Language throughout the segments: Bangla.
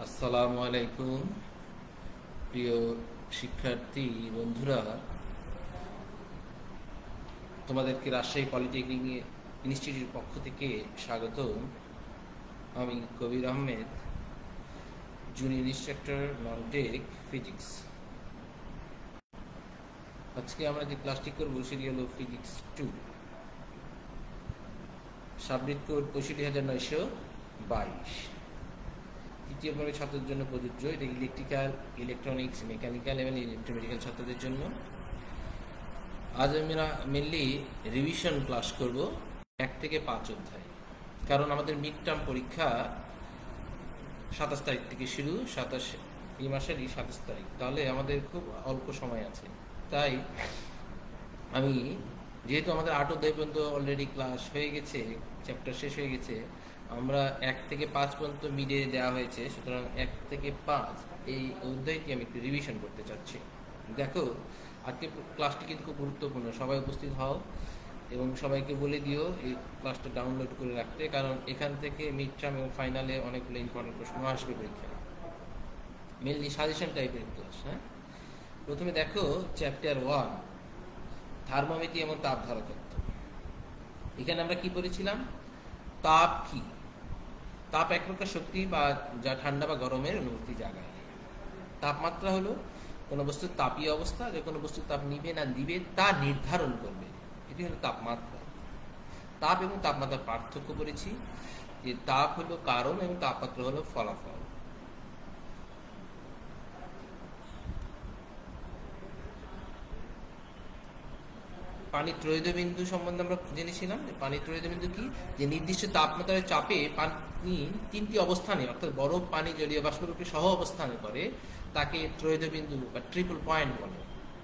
আসসালামু আলাইকুম প্রিয় শিক্ষার্থী বন্ধুরা, তোমাদেরকে রাজশাহী পলিটেকনিক ইনস্টিটিউটের পক্ষ থেকে স্বাগত। আমি Kabir Ahmed, junior instructor nontech physics. আজকে আমরা যে ক্লাসটি করবো সেটি হলো ফিজিক্স 2, সাবজেক্ট কোড 65,922। তৃতীয় বর্গের ছাত্রদের জন্য প্রযোজ্য। এটা ইলেকট্রিক্যাল, ইলেকট্রনিক্স, মেকানিক্যাল এবং ইলেকট্রোমেডিক্যাল ছাত্রদের জন্য। আজ আমরা মেনলি রিভিশন ক্লাস করব 1 থেকে 5 অধ্যায়, কারণ আমাদের মিড টার্ম পরীক্ষা 27 তারিখ থেকে শুরু, এই মাসেরই 27 তারিখ। তাহলে আমাদের খুব অল্প সময় আছে। তাই আমি, যেহেতু আমাদের 8 অধ্যায় পর্যন্ত অলরেডি ক্লাস হয়ে গেছে, চ্যাপ্টার শেষ হয়ে গেছে, আমরা 1 থেকে 5 পর্যন্ত মিডে দেওয়া হয়েছে, সুতরাং 1 থেকে 5 এই অধ্যায়টি আমি একটু রিভিশন করতে চাচ্ছি। দেখো, আজকে ক্লাসটি কিন্তু খুব গুরুত্বপূর্ণ। সবাই উপস্থিত হও এবং সবাইকে বলে দিও এই ক্লাসটা ডাউনলোড করে রাখতে, কারণ এখান থেকে মিড টার্ম এবং ফাইনালে অনেকগুলো ইম্পর্টেন্ট প্রশ্ন আসবে পরীক্ষায়, মেনলি সাজেশন টাইপের ক্লাস। হ্যাঁ, প্রথমে দেখো চ্যাপ্টার 1, থার্মোমিটার এবং তাপ ধারকত্ব। এখানে আমরা কি পড়েছিলাম? তাপ কি? তাপ এক প্রকার শক্তি বা যা ঠান্ডা বা গরমের অনুভূতি জাগায়। তাপমাত্রা হলো কোনো বস্তুর তাপীয় অবস্থা, যে কোনো বস্তুর তাপ নিবে না দিবে তা নির্ধারণ করবে, এটি হলো তাপমাত্রা। তাপ এবং তাপমাত্রার পার্থক্য করেছি, যে তাপ হলো কারণ এবং তাপমাত্রা হলো ফলাফল। পানির ত্রয়োদয় বিন্দু সম্বন্ধে আমরা জেনেছিলাম যে পানির ত্রয়োদয় বিন্দু কি, যে নির্দিষ্ট তাপমাত্রার চাপে পানি 3টি অবস্থানে, অর্থাৎ বরফ, পানি, জলীয় বাষ্পরূপে সহ অবস্থানে করে, তাকে ত্রয়োদয় বিন্দু বা ট্রিপল পয়েন্ট বলে।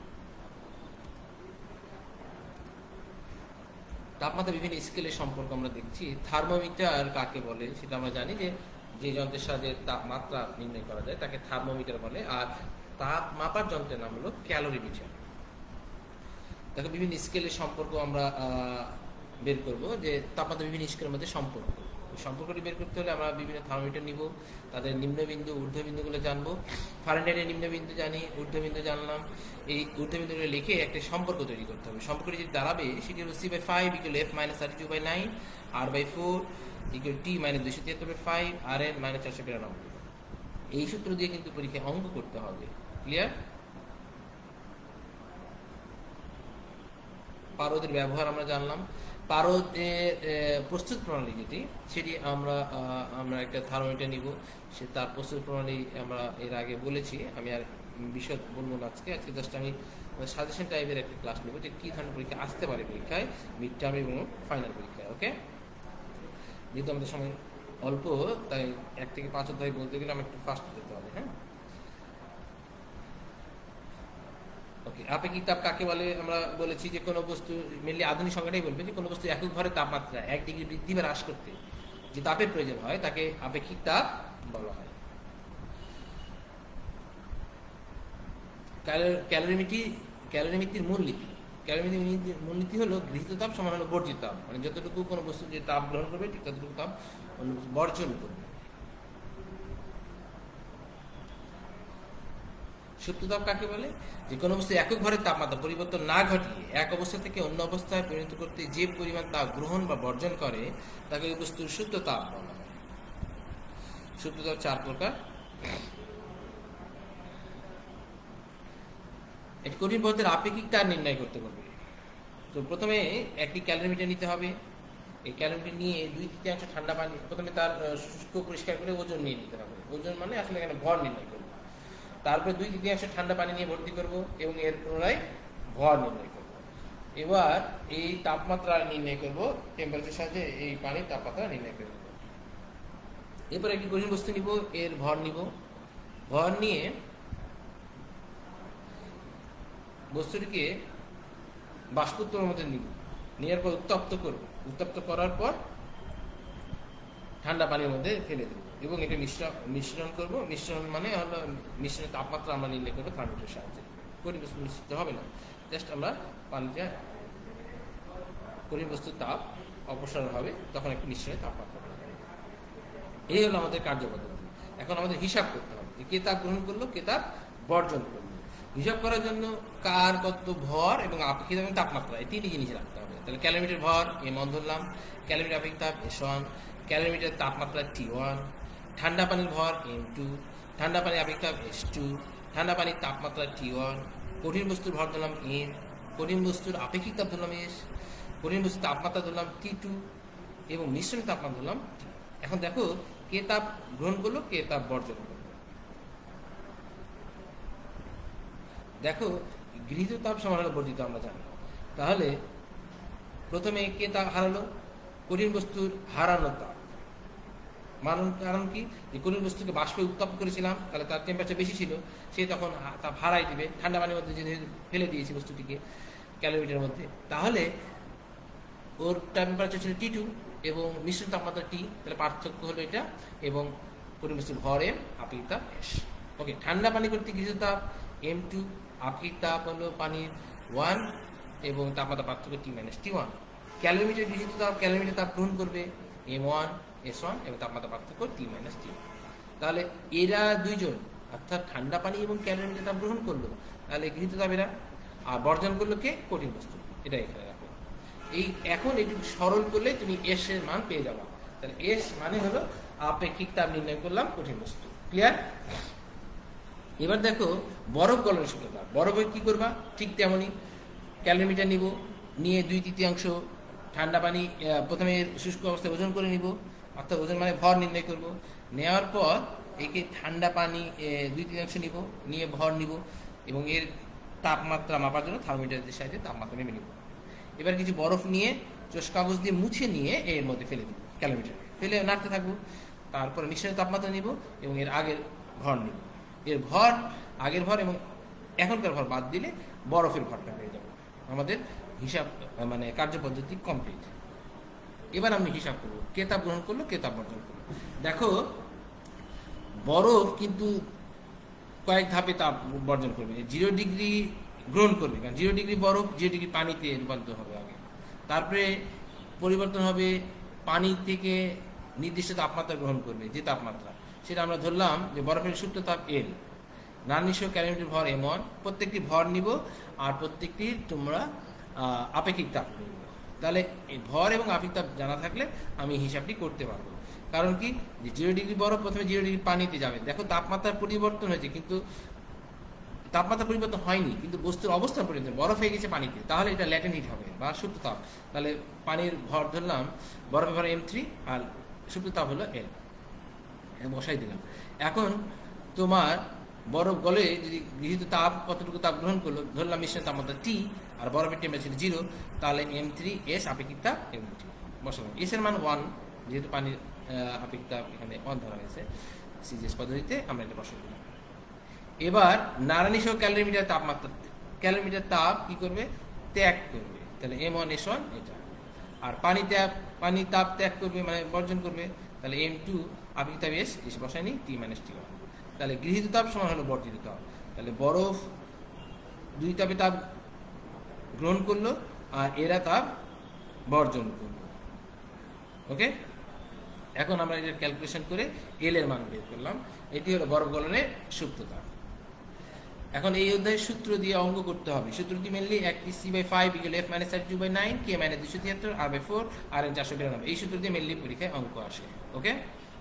তাপমাত্রা বিভিন্ন স্কেলের সম্পর্ক আমরা দেখছি। থার্মোমিটার কাকে বলে সেটা আমরা জানি, যে যন্ত্রের সাহায্যে তাপমাত্রা নির্ণয় করা যায় তাকে থার্মোমিটার বলে, আর তাপ মাপার যন্ত্রের নাম হলো ক্যালোরিমিটার। দেখো, বিভিন্ন স্কেলের সম্পর্ক আমরা বের করব, যে তাপমাত্রা বিভিন্ন স্কেলের মধ্যে সম্পর্কটি বের করতে হলে আমরা বিভিন্ন থার্মোমিটার নিব, তাদের নিম্নবিন্দু ঊর্ধ্ববিন্দুগুলো জানবো। ফারেনহাইটের নিম্নবিন্দু জানি, ঊর্ধ্ববিন্দু জানলাম। এই ঊর্ধ্ববিন্দুগুলো লিখে একটা সম্পর্ক তৈরি করতে হবে। সম্পর্কটি যেটি দাঁড়াবে সেটি হলো C/5 = F - 32/9, R/4 = T - 273/5, RN - 492। এই সূত্র দিয়ে কিন্তু পরীক্ষায় অঙ্ক করতে হবে। ক্লিয়ার? পারদের ব্যবহার আমরা জানলাম। পারদের প্রস্তুত প্রণালী যেটি, সেটি আমরা একটা থার্মোমিটার নিব, তার প্রস্তুত প্রণালী আমরা এর আগে বলেছি, আমি আর বিশদ বলবো না আজকে জাস্ট আমি সাজেশন টাইপের একটা ক্লাস নেব, যে কী ধরনের পরীক্ষা আসতে পারে পরীক্ষায়, মিড টার্ম এবং ফাইনাল পরীক্ষায়। ওকে, যেহেতু আমাদের সময় অল্প, তাই 1 থেকে 5 অধ্যায় বলতে গেলে আমার একটু ফাস্ট যেতে হবে। হ্যাঁ, ওকে। আপেক্ষিক তাপ কাকে বলে আমরা বলেছি, যে কোনো বস্তু, মেনলি আধুনিক সংজ্ঞাটাই বলবে, যে কোনো বস্তু একক ভরে তাপমাত্রা 1 ডিগ্রি বৃদ্ধি বা হ্রাস করতে যে তাপের প্রয়োজন হয় তাকে আপেক্ষিক তাপ বলা হয়। ক্যালোরিমিতির মূলনীতি হলো গৃহীত তাপ সমান হলো বর্জিত তাপ, মানে যতটুকু কোনো বস্তু যে তাপ গ্রহণ করবে ঠিক ততটুকু তাপ অন্য বস্তু বর্জন করবে। সুপ্ত তাপ কাকে বলে? যে কোনো বস্তু একক ভরের তাপমাত্রা পরিবর্তন না ঘটিয়ে এক অবস্থা থেকে অন্য অবস্থায় পরিণত করতে যে পরিমাণ তাপ গ্রহণ বা বর্জন করে তাকে ওই বস্তুর সুপ্ত তাপ বলা হয়। সুপ্ত তাপ 4 প্রকার। একটি কঠিন পদার্থের আপেক্ষিক তাপ নির্ণয় করতে পারবে। তো প্রথমে একটি ক্যালোরিমিটার নিতে হবে। এই ক্যালোরিমিটার নিয়ে 2/3 ঠান্ডা পানি, প্রথমে তার শুষ্ক পরিষ্কার করে ওজন নিয়ে নিতে হবে। ওজন মানে আসলে এখানে ভর নির্ণয় করবে। তারপরে 2/3 ঠান্ডা পানি নিয়ে ভর্তি করব এবং এর পুনরায় ভর নির্ণয় করব। এবার এই তাপমাত্রা নির্ণয় করব, টেম্পারেচার সাহায্যে এই পানির তাপমাত্রা নির্ণয় করব। এরপর একটি কঠিন বস্তু নিব, এর ভর নিব। ভর নিয়ে বস্তুটিকে বাষ্পোত্তরের মধ্যে নিব, নেওয়ার পর উত্তপ্ত করব। উত্তপ্ত করার পর ঠান্ডা পানির মধ্যে ফেলে দেব এবং এটা মিশ্রণ করব। মিশ্রণ মানে হলো মিশ্রণের তাপমাত্রা আমরা নির্ণয় করবো থার্মোমিটারের সাহায্যে। কঠিন বস্তু মিশ্রিত হবে না, জাস্ট আমরা পানিটা, কঠিন বস্তুর তাপ অপসারণ হবে, তখন একটি মিশ্রণের তাপমাত্রা। এই হলো আমাদের কার্যপদ্ধতি। এখন আমাদের হিসাব করতে হবে যে কে তাপ গ্রহণ করলো, কে তাপ বর্জন করলো। হিসাব করার জন্য কার কত ভর এবং আপেক্ষিক তাপ এবং তাপমাত্রা, এই তিনটি জিনিস রাখতে হবে। তাহলে ক্যালোরিমিটার ভর M1 ধরলাম, ক্যালোরিমিটার আপেক্ষিক তাপ S1, ক্যালোরিমিটার তাপমাত্রা T1, ঠান্ডা পানির ভর M2, ঠান্ডা পানির আপেক্ষিক তাপ S2, ঠান্ডা পানির তাপমাত্রা T1, কঠিন বস্তুর ভর ধরলাম M, কঠিন বস্তুর আপেক্ষিক তাপ ধরলাম S, কঠিন বস্তুর তাপমাত্রা ধরলাম T2 এবং মিশ্রণ তাপমাত্রা ধরলাম T। এখন দেখো কে তাপ গ্রহণ করলো, কে তাপ বর্জন করলো। দেখো গৃহীত তাপ সমান হলো বর্জিত আমরা জানি। তাহলে প্রথমে কে তাপ হারালো, কঠিন বস্তুর হারানো তাপ। কারণ কি, যে কঠিন বস্তুকে বাষ্পে উত্তাপ করেছিলাম, তাহলে তার টেম্পারেচার বেশি ছিল, সে তখন তাপ হারাই দিবে। ঠান্ডা পানির মধ্যে যদি ফেলে দিয়েছি বস্তুটিকে ক্যালোরিমিটারের মধ্যে, তাহলে ওর টেম্পারেচার ছিল T2 এবং মিশ্রণ তাপমাত্রা T, তাহলে পার্থক্য হলো এটা। এবং কঠিন বস্তুর ভর M, আপেক্ষিক তাপ S। ওকে, ঠান্ডা পানি কর্তৃক গৃহীত তাপ M2, আপেক্ষিক তাপ হলো পানির 1 এবং তাপমাত্রা পার্থক্য T-T1। ক্যালোরিমিটার গৃহীত তাপ, ক্যালোরিমিটার তাপ গ্রহণ করবে M1 S1 এবং তাপমাত্রা পার্থক্য T-T1। তাহলে এরা দুইজন অর্থাৎ ঠান্ডা পানি এবং ক্যালোরিমিটার তাপ গ্রহণ করলো, তাহলে গৃহীত তাপ এরা, আর বর্জন করলো কে, কঠিন বস্তু। এটা এখানে রাখো। এই এখন এটি সরল করলে তুমি S এর মান পেয়ে যাবা। তাহলে S মানে হলো আপেক্ষিক তাপ নির্ণয় করলাম কঠিন বস্তু। ক্লিয়ার? এবার দেখো বরফ গলনের সূত্রটা। বরফে কি করবা, ঠিক তেমনই ক্যালোরিমিটার নিব, নিয়ে 2/3 ঠান্ডা পানি প্রথমে শুষ্ক অবস্থায় ওজন করে নিব, অর্থাৎ ওজন মানে ভর নির্ণয় করব। নেওয়ার পর একে ঠান্ডা পানি 2/3 নিব, নিয়ে ভর নিব এবং এর তাপমাত্রা মাপার জন্য থার্মোমিটারের সাহায্যে তাপমাত্রা মেপে নিব। এবার কিছু বরফ নিয়ে চোষ কাগজ দিয়ে মুছে নিয়ে এর মধ্যে ফেলে দিব, ক্যালোরিমিটারে ফেলে নাড়তে থাকবো। তারপরে মিশ্রণের তাপমাত্রা নিব এবং এর আগের ভর নিব। এর ভর, আগের ভর এবং এখনকার ভর বাদ দিলে বরফের ভরটা পেয়ে যাবো। আমাদের হিসাব মানে কার্যপদ্ধতি কমপ্লিট। এবার আমি হিসাব করব কে তাপ গ্রহণ করলো, কে তাপ বর্জন করলো। দেখো বরফ কিন্তু কয়েক ধাপে তাপ বর্জন করবে। 0 ডিগ্রি গ্রহণ করবে, কারণ 0 ডিগ্রি বরফ 0 ডিগ্রি পানিতে রূপান্তর হবে আগে। তারপরে পরিবর্তন হবে, পানি থেকে নির্দিষ্ট তাপমাত্রা গ্রহণ করবে, যে তাপমাত্রা সেটা আমরা ধরলাম যে বরফের সুপ্ত তাপ L, নানিশ ক্যালোরিমিটার ভর M1। প্রত্যেকটি ভর নিব আর প্রত্যেকটি তোমরা আপেক্ষিক তাপ নিব। তাহলে এই ভর এবং আপেক্ষিক তাপ জানা থাকলে আমি হিসাবটি করতে পারবো। কারণ কি, যে 0 ডিগ্রি বরফ প্রথমে 0 ডিগ্রি পানিতে যাবে। দেখো তাপমাত্রার পরিবর্তন হয়েছে, কিন্তু তাপমাত্রা পরিবর্তন হয়নি, কিন্তু বস্তুর অবস্থান পরিবর্তন, বরফ হয়ে গেছে পানিতে, তাহলে এটা ল্যাটেন্ট হিট হবে বা সুপ্ত তাপ। তাহলে পানির ভর ধরলাম, বরফের ভর M3 আর সুপ্ত তাপ হলো L, বসাই দিলাম। এখন তোমার বরফ গলে যদি গৃহীত তাপ কতটুকু তাপ গ্রহণ করলো, ধরলাম মিশ্রণ তাপমাত্রা T আর বরফের টেম্পারেচার 0, তাহলে M3S আপেক্ষিক তাপ M3 বসালাম। S এর মান 1, যেহেতু পানির আপেক্ষিক তাপ এখানে 1 ধরা হয়েছে সিজিএস পদ্ধতিতে, আমরা এটা বসাই দিলাম। এবার নাড়ানি সহ ক্যালোরিমিটার তাপমাত্রা, ক্যালোরিমিটার তাপ কি করবে, ত্যাগ করবে। তাহলে M1 S1 এটা। আর পানি তাপ ত্যাগ করবে মানে বর্জন করবে, তাহলে M2 আপেক্ষিক তাপ S বসায়নি T-T1। তাহলে গৃহীত তাপ সমান হলো বর্জিত তাপ। তাহলে বরফ 2 তাপে তাপ গ্রহণ করলো আর এরা তাপ বর্জন করলো। ওকে, এখন আমরা এটা ক্যালকুলেশন করে L এর মান বের করলাম। এটি হলো বরফ গলনের সুপ্ত তাপ। এখন এই অধ্যায়ের সূত্র দিয়ে অঙ্ক করতে হবে। সূত্রটি mainly 1/c/5 = f - 32/9 k - 273 r/4 rn 492। এই সূত্র দিয়ে মেনলি পরীক্ষায় অঙ্ক আসে। ওকে,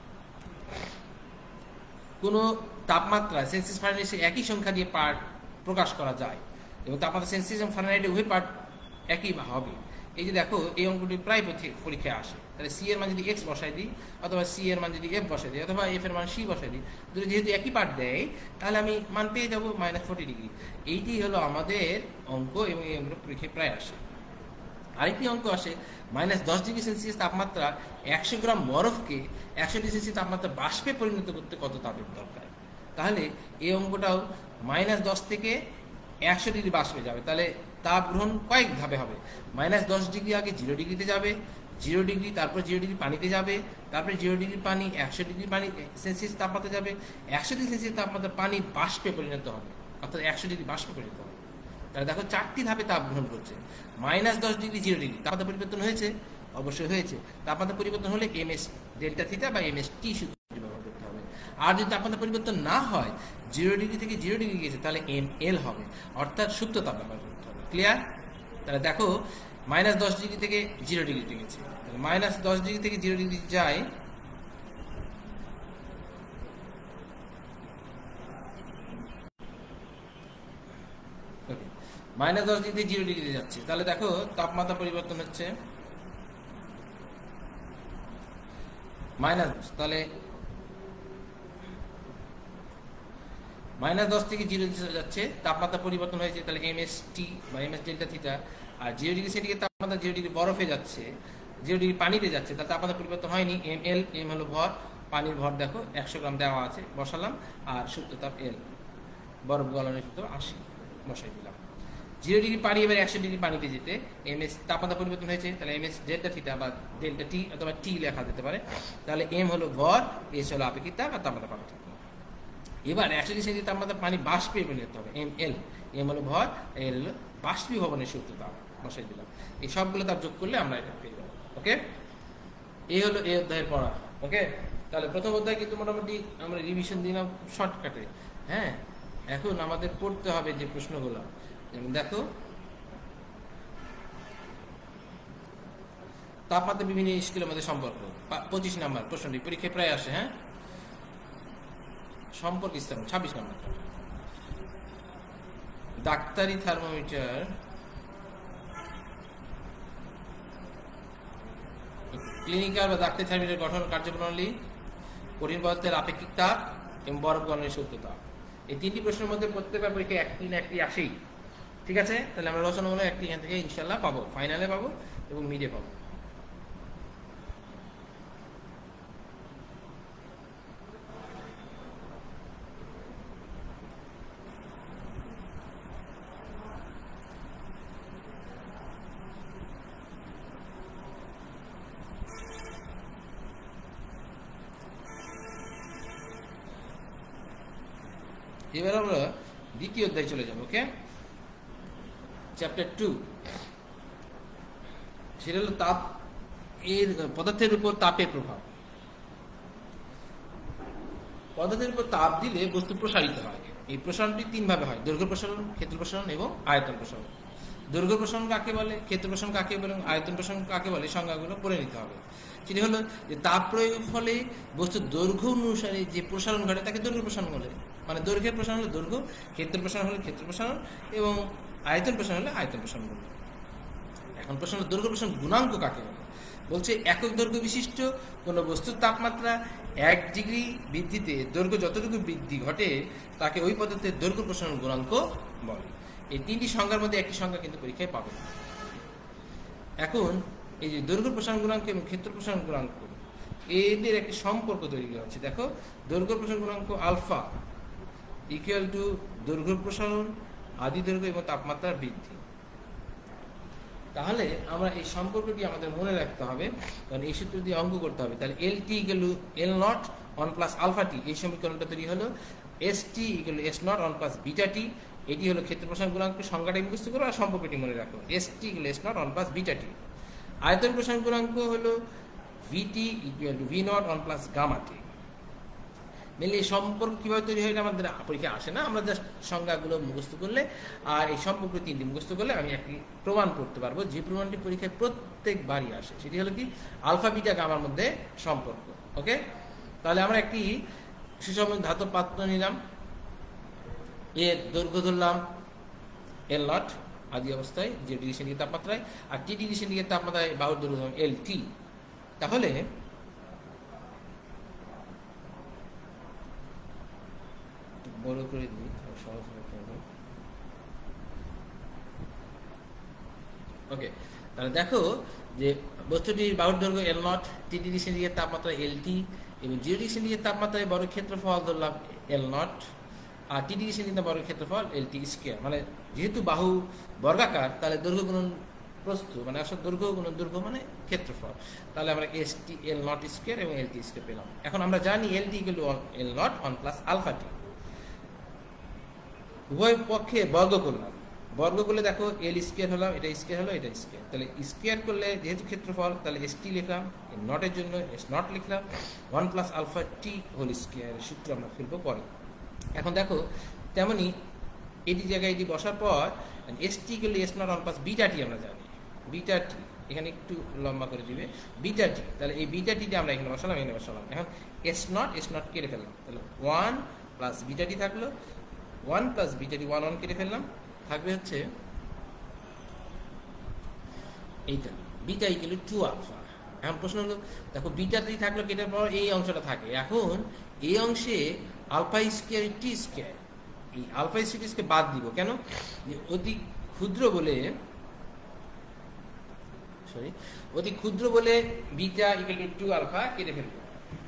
কোনো তাপমাত্রা সেলসিয়াস ফারেনহাইটে একই সংখ্যা দিয়ে পার্ট প্রকাশ করা যায় এবং তাপমাত্রা সেলসিয়াস এবং ফারেনহাইটে উভয় পার্ট একই হবে। এই যে দেখো এই অঙ্কটি প্রায় পরীক্ষায় আসে। তাহলে সি এর মান যদি x বসাই দিই, অথবা সি এর মান যদি f বসাই দিই, অথবা f এর মান c বসাই দিই, দুটো যেহেতু একই পার্ট দেয়, তাহলে আমি মান পেয়ে যাবো -40 ডিগ্রি। এইটি হলো আমাদের অঙ্ক এবং এই অঙ্কটা পরীক্ষায় প্রায় আসে। আরেকটি অঙ্ক আসে -10 ডিগ্রি সেলসিয়াস তাপমাত্রা 100 গ্রাম বরফকে 100 ডিগ্রি সেলসিয়াস তাপমাত্রা বাষ্পে পরিণত করতে কত তাপের দরকার। তাহলে এই অঙ্কটাও -10 থেকে 100 ডিগ্রি বাষ্পে যাবে। তাহলে তাপ গ্রহণ কয়েক ধাপে হবে। -10 ডিগ্রি আগে 0 ডিগ্রিতে যাবে, 0 ডিগ্রি তারপর 0 ডিগ্রি পানিতে যাবে, তারপরে 0 ডিগ্রি পানি 100 ডিগ্রি পানি সেলসিয়াস তাপমাত্রা যাবে, 100 ডিগ্রি সেলসিয়াস তাপমাত্রা পানি বাষ্পে পরিণত হবে, অর্থাৎ 100 ডিগ্রি বাষ্পে পরিণত হবে। তাহলে দেখো 4টি ধাপে তাপ গ্রহণ করছে। -10 ডিগ্রি 0 ডিগ্রি তাপমাত্রা পরিবর্তন হয়েছে, অবশ্যই হয়েছে। তাপমাত্রা পরিবর্তন হলে ms ডেল্টা থিটা বা ms t সূত্র ব্যবহার করতে হবে। আর যদি তাপমাত্রা পরিবর্তন না হয় 0 ডিগ্রি থেকে 0 ডিগ্রি গেছে তাহলে ml হবে, অর্থাৎ সুপ্ত তাপ ব্যবহার করতে হবে। ক্লিয়ার? তাহলে দেখো -10 ডিগ্রি থেকে 0 ডিগ্রিতে গেছে, তাহলে -10 ডিগ্রি থেকে 0 ডিগ্রি যায় -10 ডিগ্রি থেকে 0 ডিগ্রিতে যাচ্ছে, তাহলে দেখো তাপমাত্রা পরিবর্তন হচ্ছে -10, তাহলে -10 থেকে 0 ডিগ্রি যাচ্ছে, তাপমাত্রা পরিবর্তন হয়েছে, তাহলে mst বা ms ডেল্টা থিটা। আর 0 ডিগ্রি সেন্টিগ্রেড তাপমাত্রা 0 ডিগ্রি বরফে যাচ্ছে, 0 ডিগ্রি পানিতে যাচ্ছে, তার তাপমাত্রা পরিবর্তন হয়নি। ml, m হলো ভর, পানির ভর দেখো 100 গ্রাম দেওয়া আছে, বসালাম। আর সুপ্ত তাপ l, বরফ গলনের সূত্র 80 বসাই দিলাম। 0 ডিগ্রি পানি এবার 100 ডিগ্রি পানিতে যেতে ms তাপমাত্রা পরিবর্তন হয়েছে, তাহলে ms ডেল্টা থিটা বা ডেল্টা টি অথবা টি লেখা যেতে পারে। তাহলে m হলো ভর, s হলো আপেক্ষিক তাপ আর তাপমাত্রা পার্থক্য। এবার 100 ডিগ্রি সেন্টিগ্রেড তাপমাত্রা পানি বাষ্পে পরিণত হবে, ml, m হলো ভর, l হলো বাষ্পীভবনের সুপ্ত তাপ, বসাই দিলাম। এই সবগুলো তাপ যোগ করলে আমরা এটা পেয়ে যাবো। ওকে, এই হলো এই অধ্যায়ের পড়া। ওকে, তাহলে প্রথম অধ্যায় কিন্তু মোটামুটি আমরা রিভিশন দিলাম শর্টকাটে। হ্যাঁ, এখন আমাদের পড়তে হবে যে প্রশ্নগুলো, যেমন দেখো তাপমাত্রা বিভিন্ন স্কেলের মধ্যে সম্পর্ক, 25 নম্বর প্রশ্নটি পরীক্ষায় প্রায় আসে। হ্যাঁ, সম্পর্ক স্থাপন 26 নম্বর। ডাক্তারি থার্মোমিটার ক্লিনিক্যাল বা ডাক্তারি থার্মোমিটার গঠন কার্যপ্রণালী, কঠিন পদার্থের আপেক্ষিক তাপ এবং বরফ গলনের সুপ্ত তাপ। এই তিনটি প্রশ্নের মধ্যে প্রত্যেকবার পরীক্ষায় একটি না একটি আসেই। ঠিক আছে, তাহলে আমরা রচনাগুলো একটি এখান থেকে ইনশাল্লাহ পাবো, ফাইনালে পাবো এবং মিডে পাবো। এবার আমরা দ্বিতীয় অধ্যায় চলে যাব। ওকে, চ্যাপ্টার 2, সেটা হলো তাপ, এর পদার্থের উপর তাপের প্রভাব। পদার্থের উপর তাপ দিলে বস্তু প্রসারিত হয়। এই প্রসারণটি 3 ভাবে হয়: দৈর্ঘ্য প্রসারণ, ক্ষেত্র প্রসারণ এবং আয়তন প্রসারণ। দৈর্ঘ্য প্রসারণ কাকে বলে, ক্ষেত্র প্রসারণ কাকে বলে এবং আয়তন প্রসারণ কাকে বলে, সংজ্ঞাগুলো পড়ে নিতে হবে। সেটি হলো যে তাপ প্রয়োগের ফলে বস্তুর দৈর্ঘ্য অনুসারে যে প্রসারণ ঘটে তাকে দৈর্ঘ্য প্রসারণ বলে, মানে দৈর্ঘ্যের প্রসারণ হলো দৈর্ঘ্য, ক্ষেত্র প্রসারণ হলে ক্ষেত্র প্রসারণ এবং আয়তন প্রসারণ হলে আয়তন প্রসারণ বলে। এখন প্রশ্ন হলো দৈর্ঘ্য প্রসারণ গুণাঙ্ক কাকে বলে। বলছে একক দৈর্ঘ্য বিশিষ্ট কোনো বস্তুর তাপমাত্রা 1 ডিগ্রি বৃদ্ধিতে দৈর্ঘ্য যতটুকু বৃদ্ধি ঘটে তাকে ওই পদার্থের দৈর্ঘ্য প্রসারণ গুণাঙ্ক বলে। এই 3টি সংজ্ঞার মধ্যে একটি সংজ্ঞা কিন্তু পরীক্ষায় পাবে। এখন এই যে দৈর্ঘ্য প্রসারণ গুণাঙ্ক এবং ক্ষেত্র প্রসারণ গুণাঙ্ক, এদের একটি সম্পর্ক তৈরি করা হচ্ছে। দেখো, দৈর্ঘ্য প্রসারণ গুণাঙ্ক আলফা ইকুয়াল টু দৈর্ঘ্য প্রসারণ, আদি দৈর্ঘ্য এবং তাপমাত্রার বৃদ্ধি। তাহলে আমরা এই সম্পর্কটি আমাদের মনে রাখতে হবে, কারণ এই সূত্র দিয়ে অঙ্ক করতে হবে। তাহলে L T equal to L naught one plus alpha T, এই সমীকরণটা তৈরি হলো। S T equal to S naught one plus beta T, এটি হলো ক্ষেত্র প্রসারণ গুণাঙ্ক। সংজ্ঞাটা মুখস্থ করো আর সম্পর্কটি মনে রাখো, S T equal S naught one plus beta T. আয়তন প্রসারণ গুণাঙ্ক হলো VT equal to V naught one plus gamma T. Mainly এই সম্পর্ক কীভাবে তৈরি হয় আমাদের পরীক্ষা আসে না, আমরা জাস্ট সংজ্ঞাগুলো মুখস্থ করলে আর এই সম্পর্ক 3টি মুখস্থ করলে আমি একটি প্রমাণ করতে পারবো, যে প্রমাণটি পরীক্ষায় প্রত্যেকবারই আসে। সেটি হলো কি, আলফা বিটা গামার মধ্যে সম্পর্ক। ওকে, তাহলে আমরা একটি সুষম ধাতব পাত্র নিলাম, এর দৈর্ঘ্য ধরলাম এল নট আদি অবস্থায় 0 ডিগ্রি সেন্টিগ্রেড তাপমাত্রায়, আর টি ডিগ্রি সেন্টিগ্রেড তাপমাত্রায় বাহুর দৈর্ঘ্য ধরলাম এল টি। তাহলে বড় করে দিই, সহজ হবে। ওকে, তাহলে দেখো যে বস্তুটির বাহুর দৈর্ঘ্য L naught, T degree centigrade তাপমাত্রা এল টি এবং 0 ডিগ্রি সেন্টিগ্রেড তাপমাত্রায় বড় ক্ষেত্রফল ধরলাম এল নট, আর টি ডিগ্রি সেন্টিগ্রেড বড় ক্ষেত্রফল এল টি স্কোয়ার। মানে যেহেতু বাহু বর্গাকার, তাহলে দৈর্ঘ্য গুণন প্রস্থ, মানে আসলে দৈর্ঘ্য গুণন দৈর্ঘ্য মানে ক্ষেত্রফল। তাহলে আমরা S T L naught square এবং এল টি স্কোয়ার পেলাম। এখন আমরা জানি L T equal to L naught one plus alpha T. উভয় পক্ষে বর্গ করলাম, বর্গ করলে দেখো এল স্কোয়ার হলাম, এটা স্কোয়ার হলো, এটা স্কোয়ার, তাহলে স্কোয়ার করলে যেহেতু ক্ষেত্রফল তাহলে এস টি লিখলাম, নটের জন্য এস নট লিখলাম, 1 প্লাস আলফা টি হোল স্কোয়ারের সূত্র আমরা ফেলবো পরে। এখন দেখো তেমনি এটি জায়গায় এটি বসার পর এস টি করলে S naught 1 plus beta T আমরা জানি, বিটা টি এখানে একটু লম্বা করে দিবে, বিটা টি, তাহলে এই বিটা টিটা আমরা এখানে বসালাম, এখানে বসালাম। এখন এস নট কেটে ফেললাম, তাহলে 1 প্লাস বিটা টি থাকলো, 1 প্লাস বিটা টি 1 কেটে ফেললাম, থাকবে হচ্ছে এইটা বিটা ইকুয়াল টু 2 আলফা। এখন প্রশ্ন হলো দেখো বিটাটি থাকলো, কেটার পর এই অংশটা থাকে, এখন এই অংশে আলফা স্কোয়ার টি স্কোয়ার, এই আলফা স্কোয়ার কে বাদ দিব কেন, অতি ক্ষুদ্র বলে, সরি অতি ক্ষুদ্র বলে বিটা ইকুয়াল টু 2 আলফা কেটে ফেলবো।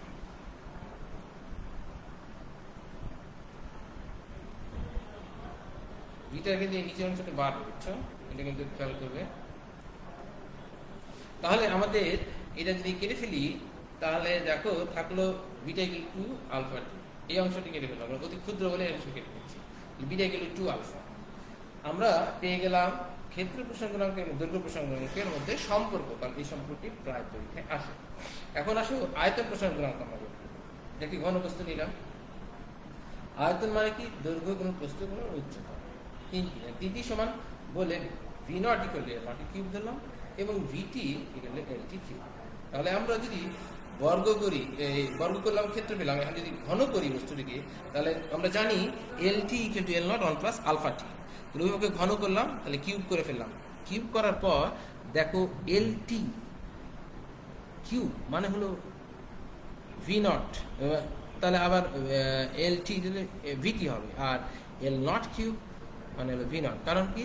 বিটা কিন্তু এই নিচের অংশটা বাদ বুঝছো, এটা কিন্তু খেয়াল করবে। তাহলে আমাদের এটা যদি কেটে ফেলি তাহলে দেখো থাকলো beta equal to alpha T, এই অংশটি কেটে ফেললাম, আমরা অতি ক্ষুদ্র বলে এই অংশ কেটে ফেলছি, বিটা ইকুয়াল টু 2 আলফা। আমরা পেয়ে গেলাম ক্ষেত্র প্রসারণ গুণাঙ্ক এবং দৈর্ঘ্য প্রসারণ গুণাঙ্কের মধ্যে সম্পর্ক, কারণ এই সম্পর্কটি প্রায় পরীক্ষায় আসে। এখন আসো আয়তন প্রসারণ গুণাঙ্ক আমরা বলি, দেখি ঘনপ্রস্থ নিলাম, আয়তন মানে কি দৈর্ঘ্য গুণ প্রস্থ গুণ উচ্চতা, তিনটি সমান বলে V naught equal to L naught cube ধরলাম এবং VT equal to L T cube. তাহলে আমরা যদি বর্গ করি, বর্গ করলাম ক্ষেত্র পেলাম, এখন যদি ঘন করি বস্তুটিকে তাহলে আমরা জানি L T equal to L naught 1 plus alpha T, তাহলে ওইভাবে ঘন করলাম, তাহলে কিউব করে ফেললাম, কিউব করার পর দেখো এল টি কিউব মানে হলো ভি নট, তাহলে আবার এল টি দিলে ভিটি হবে, আর এল নট কিউব মানে হলো ভি নট, কারণ কি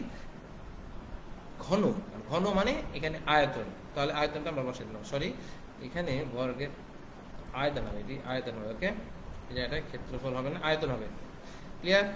ঘন, ঘন মানে এখানে আয়তন, তাহলে আয়তনটা আমরা বসে দিলাম, সরি এখানে বর্গের আয়তন হবে, এটি আয়তন হবে, ওকে এটা ক্ষেত্রফল হবে না, আয়তন হবে, ক্লিয়ার।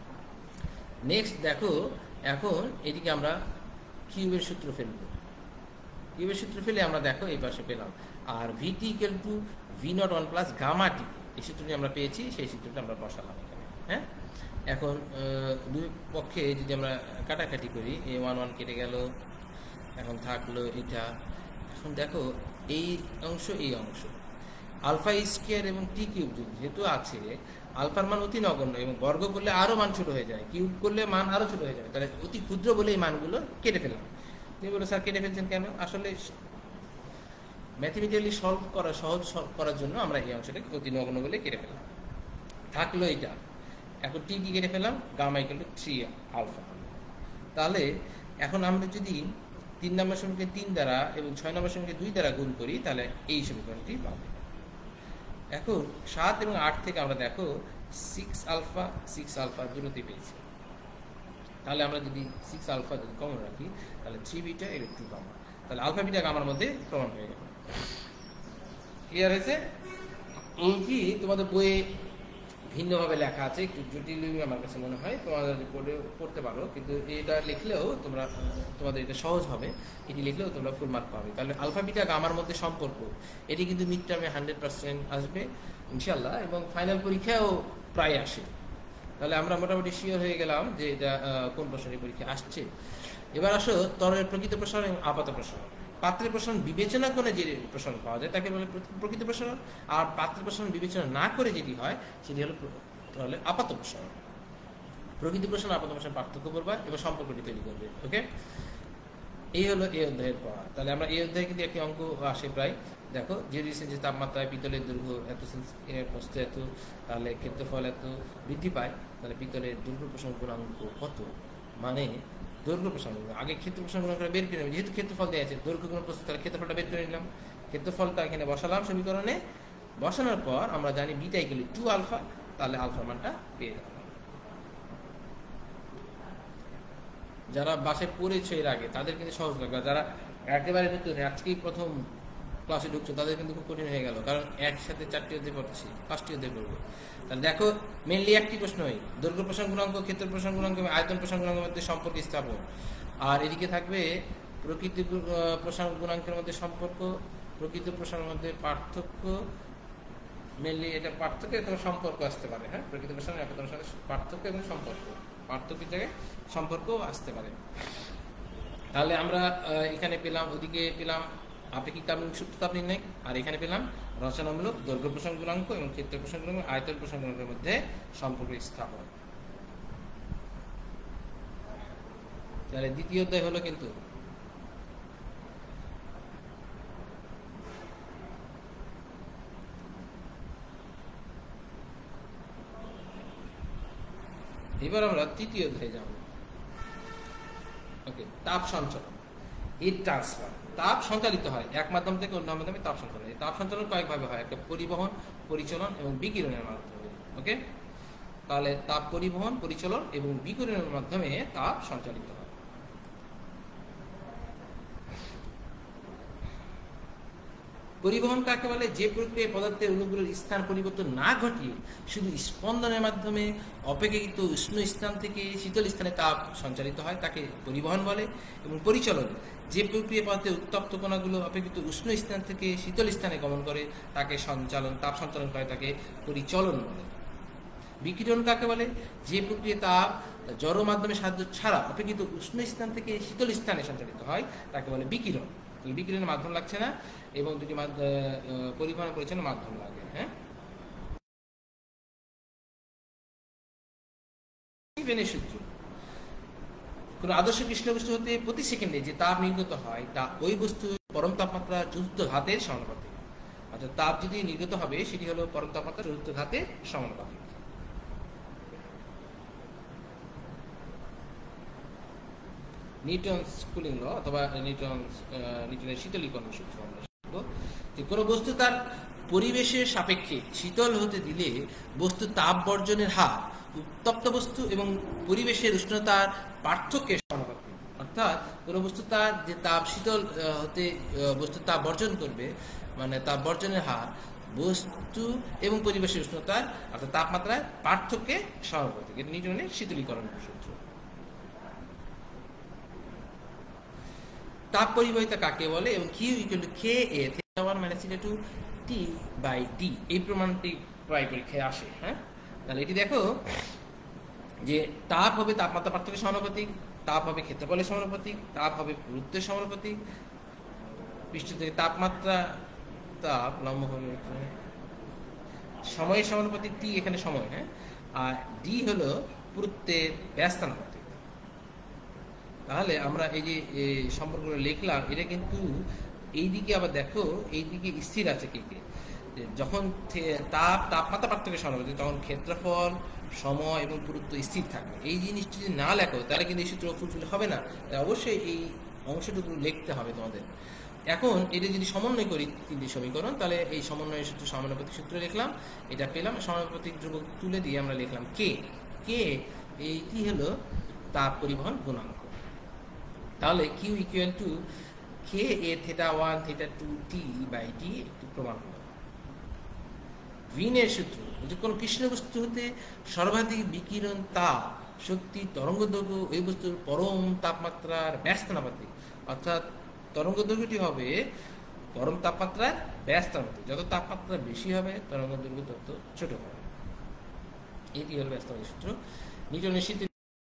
নেক্সট দেখো এখন এটিকে আমরা কিউবের সূত্র ফেলবো, কিউবের সূত্র ফেলে আমরা দেখো এই পাশে পেলাম, আর VT equal to V naught 1 plus gamma T, এই সূত্রটি আমরা পেয়েছি, সেই সূত্রটা আমরা বসালাম এখানে। হ্যাঁ, এখন দুই পক্ষে যদি আমরা কাটাকাটি করি, এই 1 1 কেটে গেল, এখন থাকলো এটা। এখন দেখো এই অংশ এই অংশ আলফা স্কোয়ার এবং টি কিউব যেহেতু আছে, আলফার মান অতি নগণ্য এবং বর্গ করলে আরো মান ছোট হয়ে যায়, কিউব করলে মান আরো ছোট হয়ে যাবে, তাহলে অতি ক্ষুদ্র বলে এই মানগুলো কেটে ফেললাম। তুমি বলো স্যার কেটে ফেলছেন কেন, আসলে ম্যাথমেটিক্যালি সলভ করা, সহজ করার জন্য আমরা এই অংশটাকে অতি নগণ্য বলে কেটে ফেললাম, থাকলো এটা। এখন টি কি কেটে ফেলাম, গামা ইকুয়াল টু 3 আলফা। তাহলে এখন আমরা যদি 3 নম্বর সমীকরণকে 3 দ্বারা এবং 6 নম্বর সমীকরণকে 2 দ্বারা গুণ করি তাহলে এই সমীকরণটি পাবো। এখন 7 এবং 8 থেকে আমরা দেখো 6 আলফা দূরত্বে পেয়েছি, তাহলে আমরা যদি 6 আলফা যদি কমন রাখি তাহলে 3 বিটা এর 2 গামা, তাহলে আলফা বিটা গামার মধ্যে প্রমাণ হয়ে গেল। ক্লিয়ার হয়েছে? এই কি তোমাদের বইয়ে ভিন্নভাবে লেখা আছে, একটু জটিল আমার কাছে মনে হয়, তোমাদের পড়তে পারো, কিন্তু এটা লিখলেও তোমাদের এটা সহজ হবে, এটি লিখলেও তোমরা ফুল মার্ক পাবে। তাহলে আলফা বিটা গামার মধ্যে সম্পর্ক, এটি কিন্তু মিড টার্মে 100% আসবে ইনশাল্লাহ, এবং ফাইনাল পরীক্ষাও প্রায় আসে। তাহলে আমরা মোটামুটি শিওর হয়ে গেলাম যে এটা কোন প্রশ্নের পরীক্ষা আসছে। এবার আসো তরলের প্রকৃত প্রসারণ এবং আপাত প্রসারণ। পাত্রের প্রসারণ বিবেচনা করে যে প্রসারণ পাওয়া যায় তাকে বলে প্রকৃত প্রসারণ, আর পাত্রের প্রসারণ বিবেচনা না করে যেটি হয় সেটি হলো তাহলে আপাত প্রসারণ। প্রকৃত প্রসারণ আপাত প্রসারণ পার্থক্য করবা এবং সম্পর্কটি তৈরি করবে। ওকে, এই হলো এই অধ্যায়ের পড়া। তাহলে আমরা এই অধ্যায়ে কিন্তু একটি অঙ্ক আসে প্রায়, দেখো যে যে তাপমাত্রায় পিতলের দৈর্ঘ্য এত, প্রস্থ এত, তাহলে ক্ষেত্রফল এত বৃদ্ধি পায়, তাহলে পিতলের দৈর্ঘ্য প্রসারণ গুণাঙ্ক কত, মানে দৈর্ঘ্য প্রসারণ আগে ক্ষেত্র প্রসারণ গুণাঙ্কটা বের করে নেব, যেহেতু ক্ষেত্রফল দেওয়া আছে দৈর্ঘ্য গুণ প্রস্থ, তাহলে ক্ষেত্রফলটা বের করে নিলাম, ক্ষেত্রফলটা এখানে বসালাম সমীকরণে, বসানোর পর আমরা জানি বিটা ইকুয়াল টু 2 আলফা, তাহলে আলফা মানটা পেয়ে গেলাম। যারা বাসায় পড়েছে এর আগে তাদের কিন্তু সহজ লাগবে, যারা একেবারে নতুন আজকেই প্রথম ক্লাসে ঢুকছো তাদের কিন্তু খুব কঠিন হয়ে গেল, কারণ একসাথে 4টি অধ্যায় পড়ছি, 5টি অধ্যায় পড়বো। তাহলে দেখো মেনলি একটি প্রশ্ন হয় দৈর্ঘ্য প্রসারণ গুণাঙ্ক, ক্ষেত্র প্রসারণ গুণাঙ্ক এবং আয়তন প্রসারণ গুণাঙ্কের মধ্যে সম্পর্ক স্থাপন, আর এদিকে থাকবে প্রকৃত প্রসারণ গুণাঙ্কের মধ্যে সম্পর্ক, প্রকৃত প্রসারণের মধ্যে পার্থক্য, মেনলি এটা পার্থক্য এবং সম্পর্ক আসতে পারে। হ্যাঁ, প্রকৃত প্রসারণ আয়তন প্রসারণের পার্থক্য এবং সম্পর্ক। পার্থক্যের জায়গায় সম্পর্কও আসতে পারে। তাহলে আমরা এখানে পেলাম, ওদিকে পেলাম আপেক্ষিক তাপ সূত্র তাপ নির্ণয়, আর এখানে পেলাম রচনামূলক দৈর্ঘ্য প্রসঙ্গ গুণাঙ্ক এবং ক্ষেত্র প্রসঙ্গ গুণাঙ্ক, আয়তন প্রসঙ্গ গুণাঙ্কের মধ্যে সম্পর্ক স্থাপন। তাহলে দ্বিতীয় অধ্যায় হলো কিন্তু এবার আমরা তৃতীয় অধ্যায়ে যাব। ওকে, তাপ সঞ্চালন, হিট ট্রান্সফার। তাপ সঞ্চালিত হয় এক মাধ্যম থেকে অন্য মাধ্যমে তাপ সঞ্চালন। এই তাপ সঞ্চালন কয়েকভাবে হয়, একটা পরিবহন, পরিচালন এবং বিকিরণের মাধ্যমে। ওকে, তাহলে তাপ পরিবহন, পরিচালন এবং বিকিরণের মাধ্যমে তাপ সঞ্চালিত হয়। পরিবহন কাকে বলে? যে প্রক্রিয়ায় পদার্থের অণুগুলোর স্থান পরিবর্তন না ঘটিয়ে শুধু স্পন্দনের মাধ্যমে অপেক্ষাকৃত উষ্ণ স্থান থেকে শীতল স্থানে তাপ সঞ্চালিত হয় তাকে পরিবহন বলে। এবং পরিচালন, যে প্রক্রিয়ায় পদার্থের উত্তপ্ত কণাগুলো অপেক্ষাকৃত উষ্ণ স্থান থেকে শীতল স্থানে গমন করে তাকে তাপ সঞ্চালন করে তাকে পরিচলন বলে। বিকিরণ কাকে বলে? যে প্রক্রিয়ায় তাপ জড় মাধ্যমে সাহায্য ছাড়া অপেক্ষাকৃত উষ্ণ স্থান থেকে শীতল স্থানে সঞ্চালিত হয় তাকে বলে বিকিরণ। বিকিরণের মাধ্যম লাগছে না, এবং দুটি পরিবহন পরিচালনের মাধ্যম লাগে। হ্যাঁ, সূত্র, কোন আদর্শ কৃষ্ণ বস্তু হতে প্রতি সেকেন্ডে যে তাপ নির্গত হয় তা ওই বস্তুর পরম তাপমাত্রা চতুর্থ ঘাতের সমানুপাতিক। অর্থাৎ তাপ যদি নির্গত হবে সেটি হলো পরম তাপমাত্রা চতুর্থ ঘাতের সমানুপাতিক। নিউটনস কুলিং ল অথবা নিউটনের শীতলীকরণ সূত্র আমরা শিখব যে কোনো বস্তু তার পরিবেশের সাপেক্ষে শীতল হতে দিলে বস্তুর তাপ বর্জনের হার উত্তপ্ত বস্তু এবং পরিবেশের উষ্ণতার পার্থক্যের সমানুপাতিক। অর্থাৎ কোনো বস্তু তার যে তাপ শীতল হতে বস্তুর তাপ বর্জন করবে, মানে তাপ বর্জনের হার বস্তু এবং পরিবেশের উষ্ণতার অর্থাৎ তাপমাত্রার পার্থক্যের সমানুপাতিক। এটা নিউটনের শীতলীকরণ সূত্র। তাপ পরিবাহিতা কাকে বলে? এবং Q = KA θ1 - θ2 T/D, এই প্রমাণটি প্রায় পরীক্ষায় আসে। হ্যাঁ, তাহলে এটি দেখো যে তাপ হবে তাপমাত্রা পার্থক্যের সমানুপাতিক, তাপ হবে ক্ষেত্রফলের সমানুপাতিক, তাপ হবে পুরুত্বের সমানুপাতিক, পৃষ্ঠ থেকে তাপমাত্রা তাপ লম্ব হবে সময়ের সমানুপাতিক, T এখানে সময়। হ্যাঁ, আর D হলো পুরুত্বের ব্যস্তানুপাতিক। তাহলে আমরা এই যে সম্পর্কগুলো লিখলাম, এটা কিন্তু এইদিকে আবার দেখো এইদিকে স্থির আছে কে কে। যখন তাপমাত্রা পার্থক্যের সমানুপাতিক তখন ক্ষেত্রফল, সময় এবং পুরুত্ব স্থির থাকবে। এই জিনিসটি যদি না লেখো তাহলে কিন্তু এই সূত্র ফুলফিল হবে না। অবশ্যই এই অংশটুকু লিখতে হবে তোমাদের। এখন এটা যদি সমন্বয় করি তিনটি সমীকরণ, তাহলে এই সমন্বয়ের সূত্র সমানুপাতিক সূত্র লিখলাম, এটা পেলাম। সমানুপাতিক ধ্রুবক তুলে দিয়ে আমরা লিখলাম কে এইটি হলো তাপ পরিবহন গুণাঙ্ক। তাহলে Q = KA θ1 θ2 T/D একটি প্রমাণ হলো। উইনের সূত্র, যে কোনো কৃষ্ণ বস্তু হতে সর্বাধিক বিকিরণ তাপ শক্তি তরঙ্গ দৈর্ঘ্য ওই বস্তুর পরম তাপমাত্রার ব্যস্তানুপাতিক। অর্থাৎ তরঙ্গ দৈর্ঘ্যটি হবে পরম তাপমাত্রার ব্যস্তানুপাতিক। যত তাপমাত্রা বেশি হবে তরঙ্গ দৈর্ঘ্য তত ছোট হবে। এটি হলো ব্যস্তানুপাতিক সূত্র। নিউটনের শীতল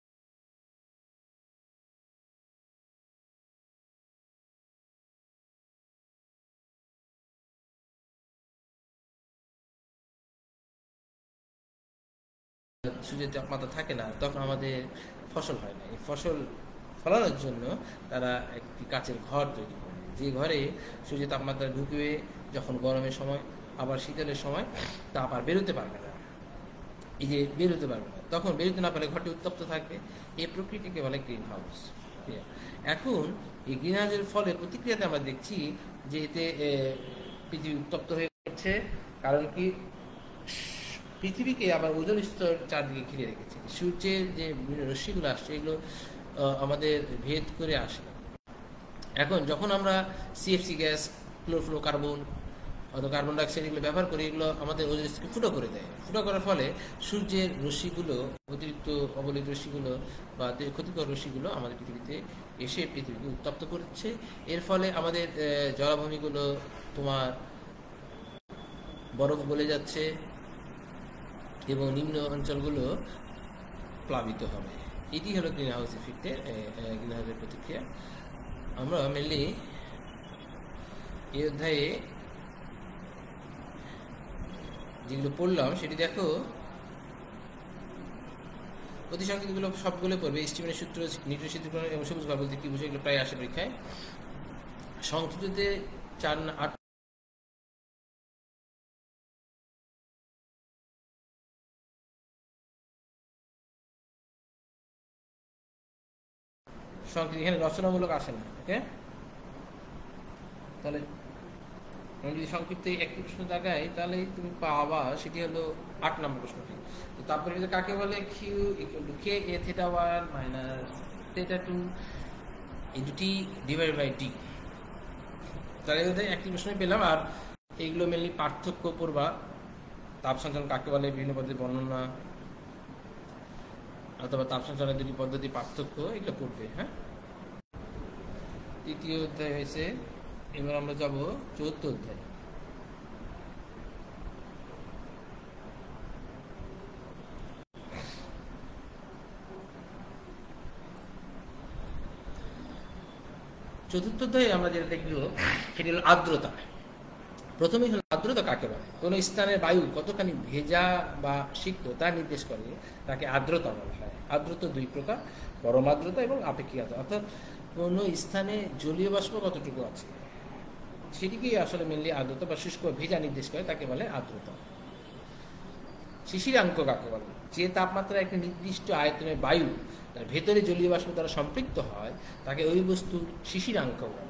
সূর্যের তাপমাত্রা থাকে না, তখন আমাদের ফসল হয় না। এই ফসল ফলানোর জন্য তারা একটি কাচের ঘর তৈরি করে, যে ঘরে সূর্যের তাপমাত্রা ঢুকবে যখন গরমের সময়, আবার শীতলের সময় তাপ আর বেরোতে পারবে না। এই যে বেরোতে পারবে না, তখন বেরোতে না পারলে ঘরটি উত্তপ্ত থাকবে। এই প্রকৃতিকে বলে গ্রিন হাউস। এখন এই গ্রিন হাউসের ফলে প্রতিক্রিয়াতে আমরা দেখছি যে এতে পৃথিবী উত্তপ্ত হয়ে যাচ্ছে। কারণ কি? পৃথিবীকে আবার ওজোন স্তর চারদিকে ঘিরে রেখেছে। সূর্যের যে রশ্মিগুলো আসছে এগুলো আমাদের ভেদ করে আসে। এখন যখন আমরা CFC গ্যাস, ক্লোরোফ্লোরোকার্বন অথবা কার্বন ডাইঅক্সাইড এগুলো ব্যবহার করি, এগুলো আমাদের ওজোন স্তরকে ফুটো করে দেয়। ফুটো করার ফলে সূর্যের রশ্মিগুলো, অতিরিক্ত অবলিত রশ্মিগুলো বা ক্ষতিকর রশ্মিগুলো আমাদের পৃথিবীতে এসে পৃথিবীকে উত্তপ্ত করছে। এর ফলে আমাদের জলাভূমিগুলো তোমার বরফ গলে যাচ্ছে এবং নিম্ন অঞ্চলগুলো প্লাবিত হবে। এটি হলো গ্রিন হাউস ইফেক্টের গ্রিন হাউসের প্রতিক্রিয়া। আমরা মেনলি এই অধ্যায়ে যেগুলো পড়লাম সেটি দেখো, প্রতিসংখ্যাগুলো সবগুলো পড়বে। স্টিফেনের সূত্র, নিউটনের সূত্র এবং সবুজ ঘর বলতে কি বুঝে, এগুলো প্রায় আসে পরীক্ষায়। সংক্ষিপ্ততে 4-8 সংক্ষিপ্ত, এখানে রচনামূলক আসে না। ওকে, তাহলে আমি যদি সংক্ষিপ্ত একটি প্রশ্ন দেখাই তাহলে তুমি পাবা, সেটি হলো 8 নম্বর প্রশ্নটি। তো তারপরে কাকে বলে Q equal to K A theta 1 minus theta 2 into T divided by D. তাহলে একটি প্রশ্নই পেলাম। আর এইগুলো মেনলি পার্থক্য পড়বা, তাপ সঞ্চালন কাকে বলে, বিভিন্ন পদ্ধতির বর্ণনা, অথবা তাপ সঞ্চালনের দুটি পদ্ধতি পার্থক্য, এগুলো পড়বে। হ্যাঁ, তৃতীয় অধ্যায় হয়েছে। এবার আমরা যাব চতুর্থ অধ্যায়। চতুর্থ অধ্যায়ে আমরা যেটা দেখব সেটি হলো আর্দ্রতা। প্রথমেই হলো আর্দ্রতা কাকে বলে। কোনো স্থানের বায়ু কতখানি ভেজা বা সিক্ত তা নির্দেশ করে, তাকে আর্দ্রতা বলা হয়। আর্দ্রতা দুই প্রকার, পরম আর্দ্রতা এবং আপেক্ষিক আর্দ্রতা। অর্থাৎ কোনো স্থানে জলীয় বাষ্প কতটুকু আছে সেটিকেই আসলে মেনলি আর্দ্রতা বা শুষ্ক ভেজা নির্দেশ করে, তাকে বলে আর্দ্রতা। শিশিরাঙ্ক কাকে বলে, যে তাপমাত্রা একটি নির্দিষ্ট আয়তনের বায়ু তার ভেতরে জলীয় বাষ্প দ্বারা সম্পৃক্ত হয় তাকে ওই বস্তুর শিশিরাঙ্ক বলে।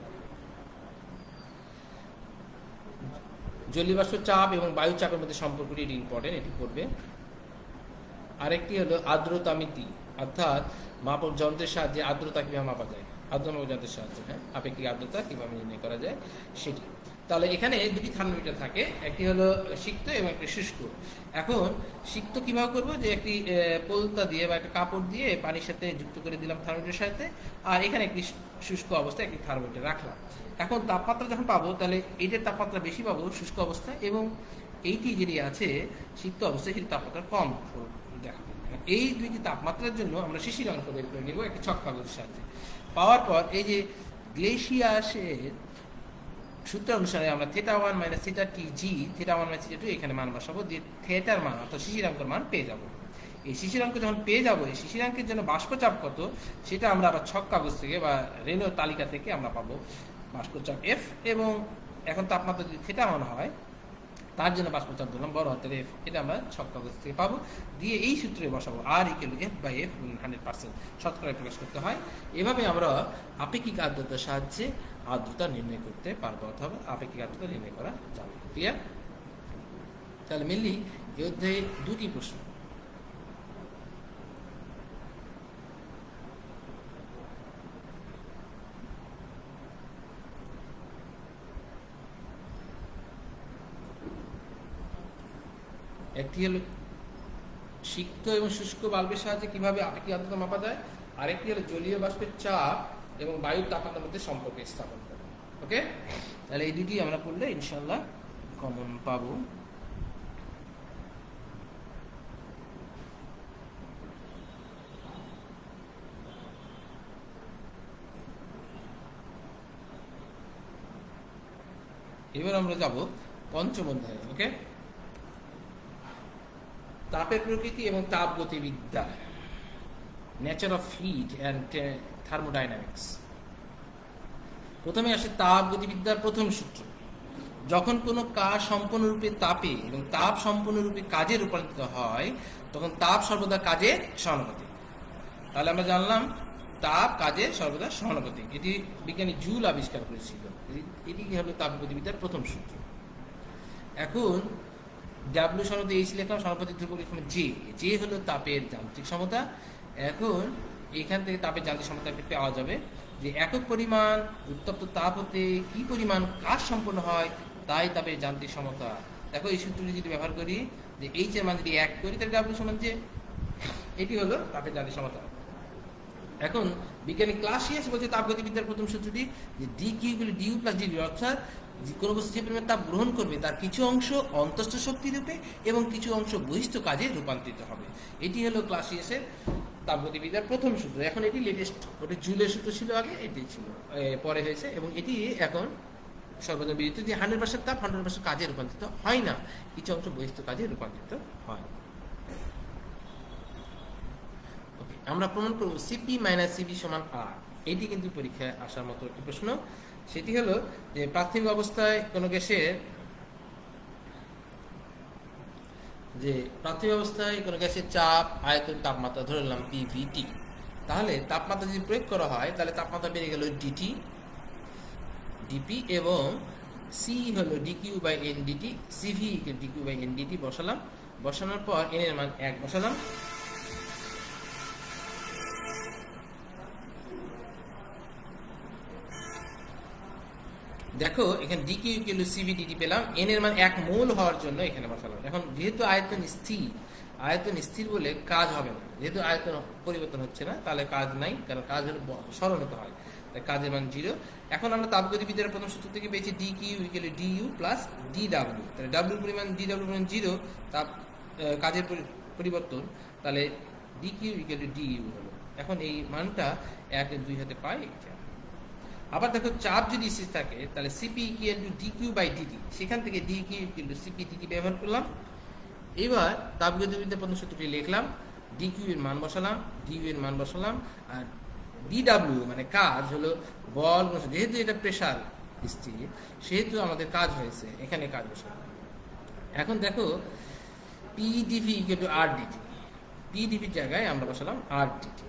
জলীয় বাষ্প চাপ এবং বায়ু চাপের মধ্যে সম্পর্কটি ইম্পর্টেন্ট, এটি পড়বে। আরেকটি হলো আর্দ্রতামিতি, অর্থাৎ মাপক যন্ত্রের সাহায্যে আর্দ্রতা কিভাবে মাপা যায়, আর্দ্রতা যন্ত্রের সাহায্যে। হ্যাঁ, আপেক্ষিক আর্দ্রতা কিভাবে নির্ণয় করা যায় সেটি। তাহলে এখানে দুটি থার্মোমিটার থাকে, একটি হলো সিক্ত এবং একটি শুষ্ক। এখন সিক্ত কিভাবে করবো, যে একটি পোলতা দিয়ে বা একটা কাপড় দিয়ে পানির সাথে যুক্ত করে দিলাম থার্মোমিটারের সাথে, আর এখানে একটি শুষ্ক অবস্থায় একটি থার্মোমিটার রাখলাম। এখন তাপমাত্রা যখন পাবো তাহলে এইটার তাপমাত্রা বেশি পাবো শুষ্ক অবস্থায়, এবং এইটি যেটি আছে সিক্ত অবস্থায় সেটি তাপমাত্রা কম দেখাবো। এই দুইটি তাপমাত্রার জন্য আমরা শিশিরাঙ্ক বের করে নেব একটি ছক কাগজের সাহায্যে। পাওয়ার পর এই যে গ্লেসিয়াসের সূত্র অনুসারে আমরা θ1 মাইনাস θTg, θ1 মাইনাস θ2 এখানে মান বসাবো, দিয়ে থিটার মান অর্থাৎ শিশিরাঙ্কের মান পেয়ে যাব। এই শিশিরাঙ্ক যখন পেয়ে যাবো, এই শিশিরাঙ্কের জন্য বাষ্পচাপ কত সেটা আমরা আবার ছক কাগজ থেকে বা রেনো তালিকা থেকে আমরা পাবো বাষ্পচাপ F, এবং এখন তাপমাত্রা যদি থিটা মান হয় তার জন্য বাষ্পচাপ ধরলাম বড় হাতের F, এটা আমরা ছক কাগজ থেকে পাবো। দিয়ে এই সূত্রে বসাবো R = F/F 100% শতকরায় প্রকাশ করতে হয়। এভাবে আমরা আপেক্ষিক আর্দ্রতার সাহায্যে আর্দ্রতা নির্ণয় করতে পারবো, অথবা আপেক্ষিক আর্দ্রতা নির্ণয় করা যাবে। ক্লিয়ার? তাহলে মেনলি এই অধ্যায়ে দুটি প্রশ্ন। একটি হলো সিক্ত এবং শুষ্ক বাল্বের সাহায্যে কিভাবে আপেক্ষিক আর্দ্রতা মাপা যায়, আরেকটি হলো জলীয় বাষ্পের চাপ এবং বায়ুর তাপমাত্রার মধ্যে সম্পর্ক স্থাপন করা। ওকে, তাহলে এই দুটি আমরা পড়লে ইনশাল্লাহ কমন পাবো। এবার আমরা যাব পঞ্চম অধ্যায়ে। ওকে, তাপের প্রকৃতি এবং তাপ গতিবিদ্যা, nature of heat and thermodynamics. প্রথমে আসে তাপ গতিবিদ্যার প্রথম সূত্র। যখন কোনো কাজ সম্পূর্ণরূপে তাপে এবং তাপ সম্পূর্ণরূপে কাজে রূপান্তরিত হয় তখন তাপ সর্বদা কাজের সমানুপাতিক। তাহলে আমরা জানলাম তাপ কাজের সর্বদা সমানুপাতিক, এটি বিজ্ঞানী জুল আবিষ্কার করেছিল। এটি হলো তাপ গতিবিদ্যার প্রথম সূত্র। এখন ডাব্লিউ সনদে এইচ লিখলাম, সমানুপাতিক ধ্রুবক এখানে জে হলো তাপের যান্ত্রিক সমতা। এখন এখান থেকে তাপের যান্ত্রিক সমতা পাওয়া যাবে যে একক পরিমাণ উত্তপ্ত তাপ হতে কি পরিমাণ কাজ সম্পন্ন হয় তাই তাপের যান্ত্রিক সমতা। দেখো এই সূত্রটি যদি ব্যবহার করি, যে এইচ এর মান যদি 1 করি তাহলে ডাব্লিউ সমান জে, এটি হলো তাপের যান্ত্রিক সমতা। এখন বিজ্ঞানী ক্লাসিয়াস বলছে তাপগতিবিদ্যার প্রথম সূত্রটি যে D Q DU plus DV, অর্থাৎ কোনো বস্তু যে পরিমাণ তাপ গ্রহণ করবে তার কিছু অংশ অন্তস্থ শক্তি রূপে এবং কিছু অংশ বহিস্থ কাজে রূপান্তরিত হবে। এটি হলো ক্লাসিয়াসের তাপগতিবিদ্যার প্রথম সূত্র। এখন এটি লেটেস্ট, ওটি জুলের সূত্র ছিল আগে, এটি ছিল পরে হয়েছে, এবং এটি এখন সর্বজন বিদিত যে 100% তাপ 100% কাজে রূপান্তরিত হয় না, কিছু অংশ বহিস্থ কাজে রূপান্তরিত হয়। ওকে, আমরা প্রমাণ করব সিপি মাইনাস সিভি সমান আর। এটি কিন্তু পরীক্ষায় আসার মতো একটি প্রশ্ন। সেটি হলো যে প্রাথমিক অবস্থায় কোনো গ্যাসের চাপ, আয়তন, তাপমাত্রা ধরে নিলাম পিভিটি। তাহলে তাপমাত্রা যদি প্রয়োগ করা হয় তাহলে তাপমাত্রা বেড়ে গেল ডিটি, ডিপি, এবং সি হলো DQ by N DT, CV DQ by N DT বসালাম। বসানোর পর এন এর মান 1 বসালাম। দেখো এখানে DQ equal to CV DT পেলাম, এন এর মান 1 মোল হওয়ার জন্য এখানে বসালাম। এখন যেহেতু আয়তন স্থির বলে কাজ হবে না, যেহেতু আয়তন পরিবর্তন হচ্ছে না তাহলে কাজ নাই, কারণ কাজ হলো সরল হতে হয়, তাই কাজের মান 0। এখন আমরা তাপগতিবিদ্যার প্রথম সূত্র থেকে পেয়েছি DQ equal to DU plus DW. তাহলে ডাব্লিউ পরিমাণ 0, তাপ কাজের পরিবর্তন, তাহলে ডিকিউ ইকুয়াল টু ডিইউ হলো। এখন এই মানটা 1 এর 2 হাতে পাই। আবার দেখো চাপ যদি স্থির থাকে তাহলে CP equal to DQ by DT, সেখান থেকে DQ equal to CP DT ব্যবহার করলাম। এবার তাপগতিবিদ্যার প্রথম সূত্রটি লিখলাম, ডিকিউ এর মান বসালাম, ডিইউ এর মান বসালাম, আর ডিডব্লিউ মানে কাজ হলো বল, যেহেতু এটা প্রেসার স্থির সেহেতু আমাদের কাজ হয়েছে, এখানে কাজ বসালাম। এখন দেখো PDV equal to R DT, পিডিভির জায়গায় আমরা বসালাম আর ডিটি।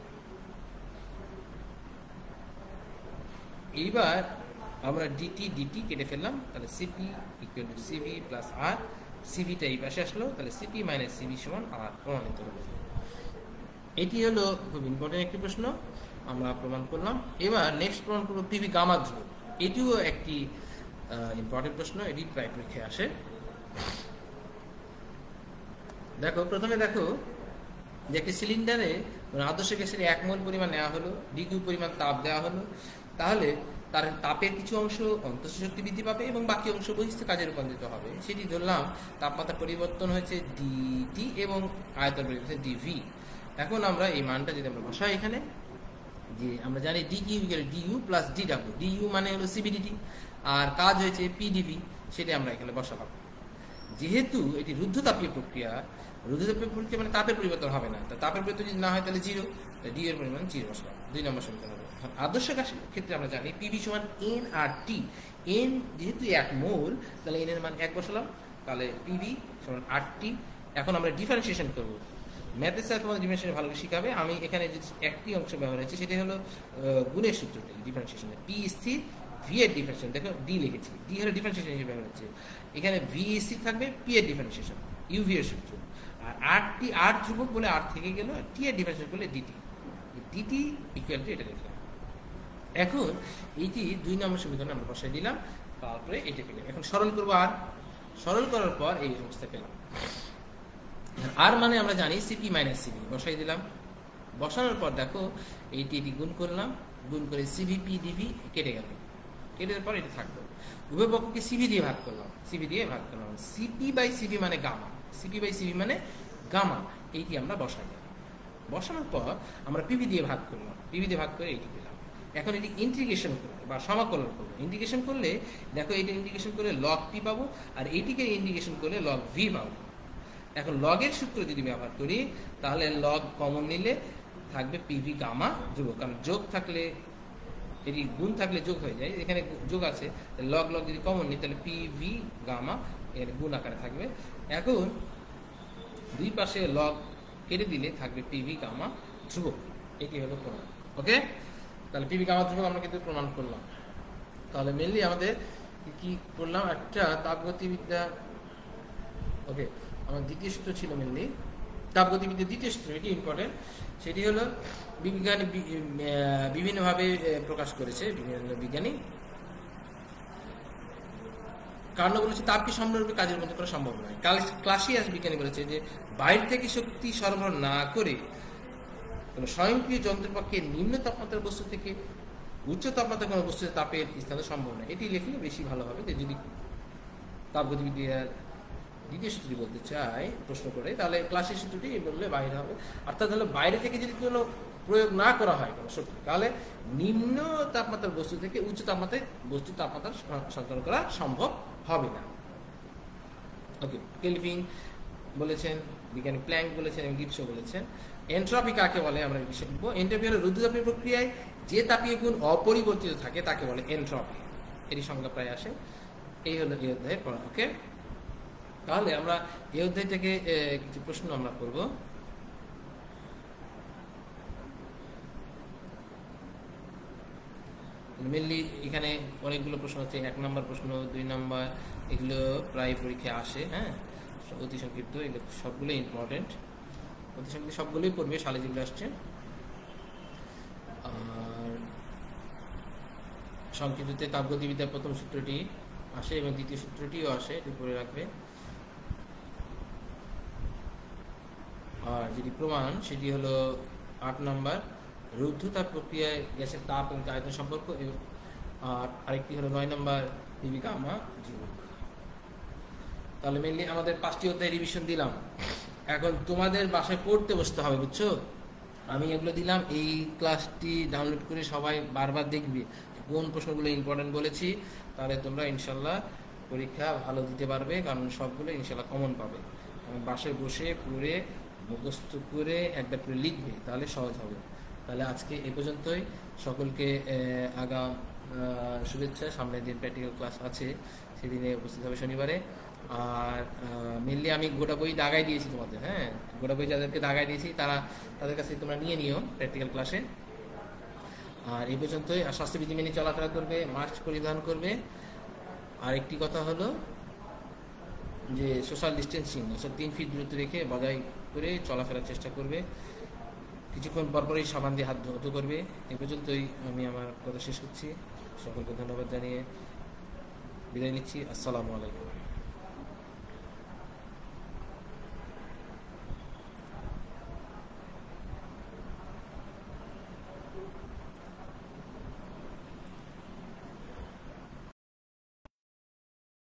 এইবার আমরা ডিটি কেটে ফেললাম, তাহলে CP equal to CV plus R, সিভিটা এই পাশে আসলো, তাহলে সিপি মাইনাস সিভি সমান আর প্রমাণিত হলো। এটি হলো খুব ইম্পর্টেন্ট একটি প্রশ্ন, আমরা প্রমাণ করলাম। এবার নেক্সট প্রমাণ করবো পিভি গামা ধ্রুবক। এটিও একটি ইম্পর্টেন্ট প্রশ্ন, এটি প্রায় পরীক্ষায় আসে। দেখো প্রথমে দেখো যে একটি সিলিন্ডারে আদর্শ গ্যাসের 1 মোল পরিমাণ নেওয়া হলো, ডিকিউ পরিমাণ তাপ দেওয়া হলো, তাহলে তার তাপের কিছু অংশ অন্তঃস্থ শক্তি বৃদ্ধি পাবে এবং বাকি অংশ বহিস্থ কাজে রূপান্তরিত হবে। সেটি ধরলাম তাপমাত্রা পরিবর্তন হয়েছে ডিটি এবং আয়তন পরিবর্তন ডিভি। এখন আমরা এই মানটা যদি আমরা বসাই এখানে, যে আমরা জানি DQ equal to DU plus DW, DU মানে হলো সিবিডিটি আর কাজ হয়েছে পিডিভি, সেটা আমরা এখানে বসালাম। যেহেতু এটি রুদ্ধতাপীয় প্রক্রিয়া মানে তাপের পরিবর্তন হবে না, তাপের পরিবর্তন যদি না হয় তাহলে 0, ডি এর পরিমাণ 0 বসালাম। 2 নম্বর সমীকরণ হবে। আদর্শ গ্যাসের ক্ষেত্রে আমরা জানি পিভি সমান এন আর টি, এন যেহেতু 1 মোল তাহলে এন এর মান 1 বসালাম, তাহলে পিভি সমান আর টি। এখন আমরা ডিফারেন্সিয়েশন করব, ম্যাথের স্যার তোমাদের ডিফারেন্সিয়েশন ভালো করে শিখাবে। আমি এখানে যে একটি অংশ ব্যবহার হয়েছে সেটা হলো গুণের সূত্রটি ডিফারেন্সিয়েশনের, পি স্থির, ভি এর ডিফারেন্সিয়েশন, দেখো ডি লিখেছি, ডি হলো ডিফারেন্সিয়েশন হিসেবে ব্যবহার হচ্ছে, এখানে ভি স্থির থাকবে, পি এর ডিফারেন্সিয়েশন ইউভি এর সূত্র, আর আর টি আর ধ্রুবক বলে আর থেকে গেল, টি এর ডিফারেন্সিয়েশন বলে ডিটি, ডিটি ইকুয়াল টু এটা লিখলাম। এখন এইটি 2 নম্বর সমীকরণে আমরা বসাই দিলাম, তারপরে এটা পেলাম। এখন সরল করবো, আর সরল করার পর এই অবস্থা পেলাম। আর মানে আমরা জানি সিপি মাইনাস সিভি, বসাই দিলাম। বসানোর পর দেখো এইটি গুণ করলাম, গুণ করে সিভি পি ডিভি কেটে গেল, কেটে পর এটা থাকলো। উভয় পক্ষকে সিভি দিয়ে ভাগ করলাম, সিপি বাই সিভি মানে গামা, সিপি বাই সিভি মানে গামা, এইটি আমরা বসাই দিলাম। বসানোর পর আমরা পিভি দিয়ে ভাগ করলাম, পিভি দিয়ে ভাগ করে এইটি পেলাম। এখন এটি ইন্টিগ্রেশন করবো বা সমাকলন করবো। ইন্টিগ্রেশন করলে দেখো এটা ইন্টিগ্রেশন করলে লগ পি পাবো, আর এইটিকে ইন্টিগ্রেশন করলে লগ ভি পাবো। এখন লগের সূত্র যদি ব্যবহার করি তাহলে লগ কমন নিলে থাকবে পিভি গামা ধ্রুবক, কারণ যোগ থাকলে এটি গুণ থাকলে যোগ হয়ে যায়, এখানে যোগ আছে, লগ লগ যদি কমন নিই তাহলে পিভি গামা এর গুণ আকারে থাকবে। এখন দুই পাশে লগ কেটে দিলে থাকবে পিভি গামা ধ্রুবক, এটি হলো প্রমাণ। ওকে, তাহলে পিভি গামা ধ্রুবক আমরা কিন্তু প্রমাণ করলাম। তাহলে মেনলি আমাদের কি করলাম, একটা তাপগতিবিদ্যা, ওকে আমার দ্বিতীয় সূত্র ছিল মেনলি তাপগতিবিদ্যার দ্বিতীয় সূত্র, এটি ইম্পর্টেন্ট। সেটি হলো বিজ্ঞানী বিভিন্নভাবে প্রকাশ করেছে বিভিন্ন বিজ্ঞানী। কারণ বলেছে তাপকে সম্পূর্ণরূপে কাজের মধ্যে করা সম্ভব নয়। ক্লাসিয়াস বিজ্ঞানী বলেছে যে বাইরে থেকে শক্তি সরবরাহ না করে কোনো স্বয়ংক্রিয় যন্ত্রের পক্ষে নিম্ন তাপমাত্রার বস্তু থেকে উচ্চ তাপমাত্রার কোনো বস্তুতে তাপের স্থান সম্ভব নয়। এটি লিখলে বেশি ভালো হবে, যে যদি তাপগতিবিদ্যার দ্বিতীয় সূত্রটি বলতে চাই প্রশ্ন করে, তাহলে ক্লাসের সূত্রটি বললে বাইরে হবে। অর্থাৎ হলো বাইরে থেকে যদি কোনো প্রয়োগ না করা হয় কোনো সূত্র, তাহলে নিম্ন তাপমাত্রার বস্তু থেকে উচ্চ তাপমাত্রায় বস্তুর তাপমাত্রা সঞ্চালন করা সম্ভব হবে না। ওকে, কেলভিন বলেছেন, বিজ্ঞানী প্ল্যাঙ্ক বলেছেন এবং গিবসও বলেছেন। এন্ট্রপি কাকে বলে আমরা শিখব। এন্ট্রপি হলো রুদ্ধতাপীয় প্রক্রিয়ায় যে তাপীয় গুণ অপরিবর্তিত থাকে তাকে বলে এন্ট্রপি। এরই সংজ্ঞা প্রায় আসে। এই হলো এই অধ্যায়ের পড়া। ওকে, তাহলে আমরা এই অধ্যায় থেকে কিছু প্রশ্ন আমরা করব। মেনলি এখানে অনেকগুলো প্রশ্ন আছে, 1 নম্বর প্রশ্ন, 2 নম্বর, এগুলো প্রায় পরীক্ষায় আসে। হ্যাঁ, অতি সংক্ষিপ্ত, এগুলো সবগুলো ইম্পর্টেন্ট, অতি সংক্ষিপ্ত সবগুলোই পড়বে সালে যেগুলো আসছে। আর সংক্ষিপ্ততে তাপগতিবিদ্যার প্রথম সূত্রটি আসে এবং দ্বিতীয় সূত্রটিও আসে, এটি পড়ে রাখবে। আর যেটি প্রমাণ সেটি হলো 8 নম্বর, রুদ্ধতাপ প্রক্রিয়ায় গ্যাসের তাপ এবং আয়তন সম্পর্ক। আর আরেকটি হলো 9 নম্বর, পিভি গামা যুগ। তাহলে মেনলি আমাদের 5টি অধ্যায় রিভিশন দিলাম। এখন তোমাদের বাসায় পড়তে বসতে হবে, বুঝছো? আমি এগুলো দিলাম, এই ক্লাসটি ডাউনলোড করে সবাই বারবার দেখবে কোন প্রশ্নগুলো ইম্পর্টেন্ট বলেছি, তাহলে তোমরা ইনশাল্লাহ পরীক্ষা ভালো দিতে পারবে, কারণ সবগুলো ইনশাল্লাহ কমন পাবে। বাসায় বসে পড়ে মুখস্থ করে একবার করে লিখবে, তাহলে সহজ হবে। তাহলে আজকে এ পর্যন্তই। সকলকে আগাম শুভেচ্ছা। সামনের দিন প্র্যাকটিক্যাল ক্লাস আছে, সেদিনে উপস্থিত হবে শনিবারে। আর মেনলি আমি গোটা বই দাগাই দিয়েছি তোমাদের। হ্যাঁ, গোটা বই যাদেরকে দাগাই দিয়েছি তাদের কাছে তোমরা নিয়ে নিও প্র্যাকটিক্যাল ক্লাসে। আর এই পর্যন্তই। আর স্বাস্থ্যবিধি মেনে চলাফেরা করবে, মাস্ক পরিধান করবে। আর একটি কথা হলো যে সোশ্যাল ডিস্টেন্সিং, অর্থাৎ 3 ফিট দূরত্ব রেখে বজায় করে চলাফেরার চেষ্টা করবে। কিছুক্ষণ পরপরই সাবান দিয়ে হাত ধুতে করবে। এ পর্যন্তই আমি আমার কথা শেষ করছি। সকলকে ধন্যবাদ জানিয়ে বিদায় নিচ্ছি। আসসালামু আলাইকুম।